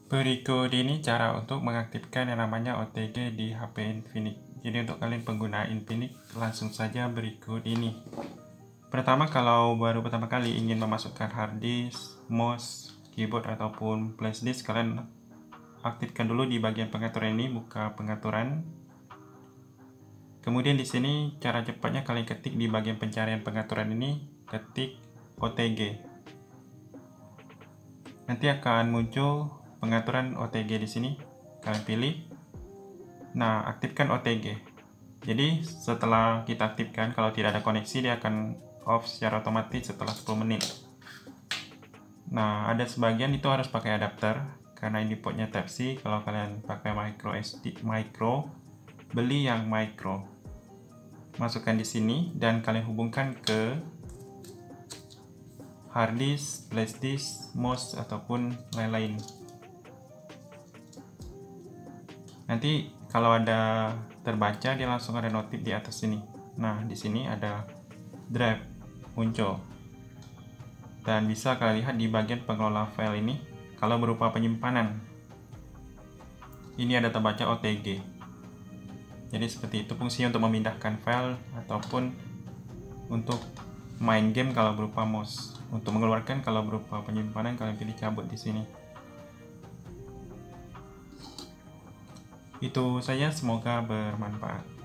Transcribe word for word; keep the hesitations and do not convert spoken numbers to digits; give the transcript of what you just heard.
Berikut ini cara untuk mengaktifkan yang namanya O T G di H P Infinix. Jadi untuk kalian pengguna Infinix, langsung saja berikut ini. Pertama, kalau baru pertama kali ingin memasukkan hard disk, mouse, keyboard ataupun flash disk, kalian aktifkan dulu di bagian pengaturan ini, buka pengaturan. Kemudian di sini cara cepatnya kalian ketik di bagian pencarian pengaturan ini, ketik O T G. Nanti akan muncul pengaturan O T G di sini, kalian pilih. Nah, aktifkan O T G. Jadi setelah kita aktifkan, kalau tidak ada koneksi dia akan off secara otomatis setelah sepuluh menit. Nah, ada sebagian itu harus pakai adapter karena ini portnya Type C. Kalau kalian pakai micro S D micro, beli yang micro. Masukkan di sini dan kalian hubungkan ke hard disk, flash disk, mouse ataupun lain-lain. Nanti kalau ada terbaca, dia langsung ada notif di atas sini. Nah, di sini ada drive muncul. Dan bisa kalian lihat di bagian pengelola file ini, kalau berupa penyimpanan. Ini ada terbaca O T G. Jadi seperti itu fungsinya untuk memindahkan file ataupun untuk main game kalau berupa mouse. Untuk mengeluarkan kalau berupa penyimpanan, kalian pilih cabut di sini. Itu saja, semoga bermanfaat.